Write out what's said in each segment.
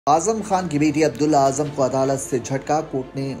आजम खान की बेटी अब्दुल्ला आजम को अदालत से झटका। कोर्ट ने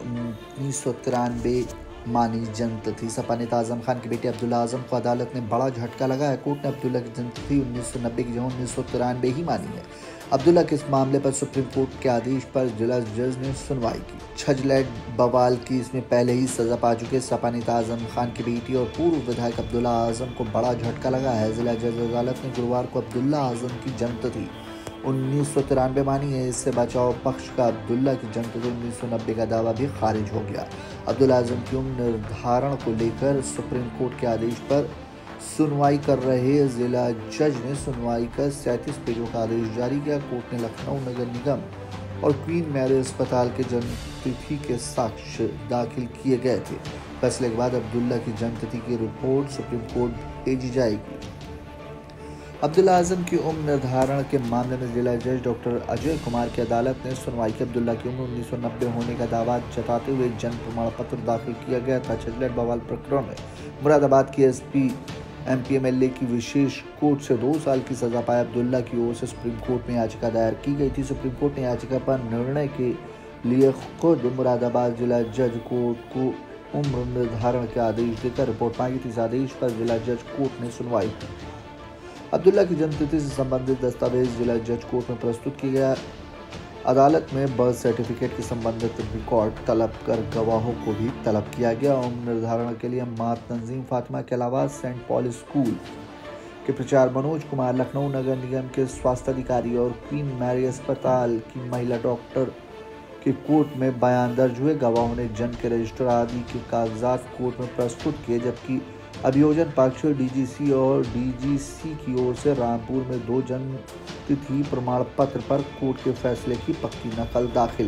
1993 मानी जन्मतिथि। सपा नेता आजम खान की बेटी अब्दुल्ला आजम को अदालत ने बड़ा झटका लगाया। कोर्ट ने अब्दुल्ला की जन्मतिथि 1990 की जगह 1993 ही मानी है। अब्दुल्ला के इस मामले पर सुप्रीम कोर्ट के आदेश पर जिला जज ने सुनवाई की। छजलैट बवाल केस में पहले ही सजा पा चुके सपा नेता आजम खान की बेटी और पूर्व विधायक अब्दुल्ला आजम को बड़ा झटका लगा है। जिला जज अदालत ने गुरुवार को अब्दुल्ला आजम की जन्मतिथि 1993 मानी है। इससे बचाव पक्ष का अब्दुल्ला की जन्मतिथि 1990 का दावा भी खारिज हो गया। अब्दुल्ला आजम की उम्र निर्धारण को लेकर सुप्रीम कोर्ट के आदेश पर सुनवाई कर रहे जिला जज ने सुनवाई कर 37 पेजों का आदेश जारी किया। कोर्ट ने लखनऊ नगर निगम और क्वीन मैरी अस्पताल के जन्मतिथि के साक्ष्य दाखिल किए गए थे। फैसले के बाद अब्दुल्ला की जन्मतिथि की रिपोर्ट सुप्रीम कोर्ट भेजी जाएगी। अब्दुल्ला आजम की उम्र निर्धारण के मामले में जिला जज डॉक्टर अजय कुमार की अदालत ने सुनवाई की। अब्दुल्ला की उम्र 1990 होने का दावा जताते हुए जन्म प्रमाण पत्र दाखिल किया गया था। छजलैट बवाल प्रकरण में मुरादाबाद की एसपी एमपीएमएलए की विशेष कोर्ट से 2 साल की सजा पाए अब्दुल्ला की ओर से सुप्रीम कोर्ट में याचिका दायर की गई थी। सुप्रीम कोर्ट ने याचिका पर निर्णय के लिए खुद मुरादाबाद जिला जज कोर्ट को उम्र निर्धारण के आदेश देकर रिपोर्ट मांगी थी। इस आदेश पर जिला जज कोर्ट ने सुनवाई की। अब्दुल्ला की जन्मतिथि से संबंधित दस्तावेज जिला जज कोर्ट में प्रस्तुत किया गया। अदालत में बर्थ सर्टिफिकेट के संबंधित रिकॉर्ड तलब कर गवाहों को भी तलब किया गया। उम्र निर्धारण के लिए मां तंजीम फातिमा के अलावा सेंट पॉल स्कूल के प्राचार्य मनोज कुमार, लखनऊ नगर निगम के स्वास्थ्य अधिकारी और क्वीन मैरी अस्पताल की महिला डॉक्टर के कोर्ट में बयान दर्ज हुए। गवाहों ने जन्म के रजिस्टर आदि के कागजात कोर्ट में प्रस्तुत किए, जबकि अभियोजन पक्ष डीजीसी और डीजीसी की ओर से रामपुर में 2 जन्म तिथि प्रमाण पत्र पर कोर्ट के फैसले की पक्की नकल दाखिल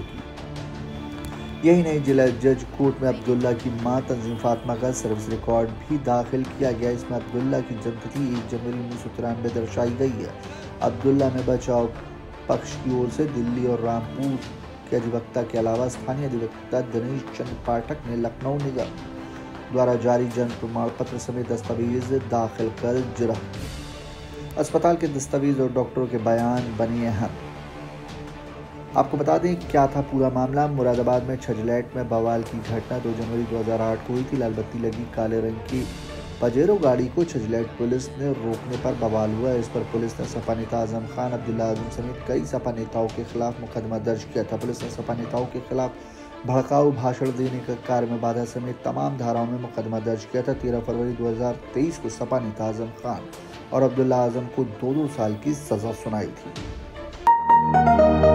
की। यही नहीं, जिला जज कोर्ट में अब्दुल्ला की मां तंजीम फातिमा का सर्विस रिकॉर्ड भी दाखिल किया गया। इसमें अब्दुल्ला की जन्मतिथि 1 जनवरी 1993 दर्शाई गई है। अब्दुल्ला में बचाव पक्ष की ओर से दिल्ली और रामपुर के अधिवक्ता के अलावा स्थानीय अधिवक्ता दिनेश चंद्र पाठक ने लखनऊ निगम द्वारा जारी जन्म प्रमाण पत्र समेत दस्तावेज दाखिल कर जिला अस्पताल के दस्तावेज और डॉक्टरों के बयान बने अहम। आपको बता दें क्या था पूरा मामला। मुरादाबाद में छजलैट में बवाल की घटना 2 जनवरी 2008 को हुई थी। लाल बत्ती लगी काले रंग की पजेरो गाड़ी को छजलैट पुलिस ने रोकने पर बवाल हुआ। इस पर पुलिस ने सपा नेता आजम खान, अब्दुल्ला आजम समेत कई सपा नेताओं के खिलाफ मुकदमा दर्ज किया था। पुलिस ने सपा नेताओं के खिलाफ भड़काऊ भाषण देने के कार्य में बाधा समेत तमाम धाराओं में मुकदमा दर्ज किया था। 13 फरवरी 2023 को सपा नेता आजम खान और अब्दुल्ला आजम को 2-2 साल की सजा सुनाई थी।